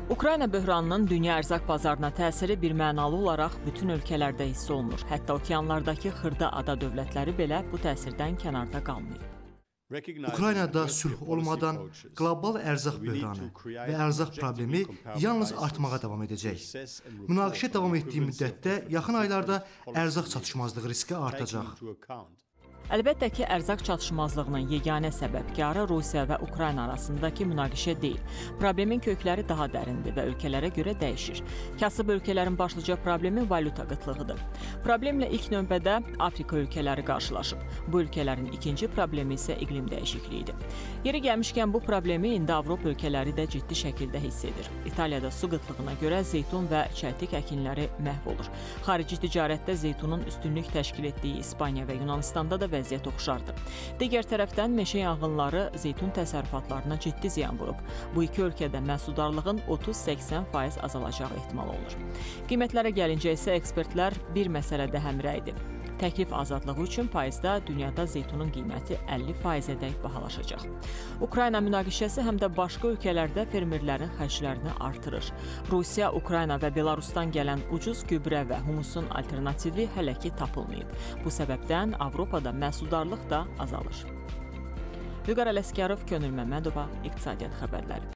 Ukrayna böhranının dünya ərzaq bazarına təsiri birmənalı olaraq bütün ölkələrdə hiss olunur. Hətta okeanlardakı xırda ada dövlətləri belə bu təsirdən kənarda qalmayıb. Ukraynada sülh olmadan qlobal ərzaq böhranı və ərzaq problemi yalnız artmağa davam edəcək. Münaqişə davam etdiyi müddətdə yaxın aylarda ərzaq çatışmazlığı riski artacaq. Əlbəttə ki, ərzaq çatışmazlığının yeganə səbəbkarı Rusiya və Ukrayna arasındakı münaqişə deyil. Problemin kökləri daha dərindir və ölkələrə görə dəyişir. Kasıb ölkələrin başlıca problemi valyuta qıtlığıdır. Problemlə ilk növbədə Afrika ölkələri qarşılaşıb. Bu ölkələrin ikinci problemi isə iqlim dəyişikliyidir. Yeri gəlmişkən bu problemi indi Avropa ölkələri də ciddi şəkildə hiss edir. İtaliyada su qıtlığına görə zeytun və çəltik əkinləri məhv olur. Xarici ticarətdə zeytunun üstünlük təşkil etdiyi İspaniya və Yunanistanda da vəziyyət oxşardır. Digər tərəfdən meşə yanğınları zeytun təsərrüfatlarına ciddi ziyan vurub. Bu iki ölkədə məhsuldarlığın 30-80% azalacağı ehtimal olunur. Qiymətlərə gəlincə isə ekspertlər bir məsələdə həmrəydir. Təklif azadlığı üçün faizdə dünyada zeytunun qiyməti 50%-ədək bahalaşacaq. Ukrayna münaqişəsi həm də başqa ölkələrdə fermerlərin xərclərini artırır. Rusiya, Ukrayna və Belarusdan gələn ucuz gübrə və humusun alternativi hələ ki tapılmayıb. Bu səbəbdən Avropada məhsuldarlıq da azalır. Vüqar Ələsgərov, Könül Məmmədova, İqtisadiyyat xəbərləri.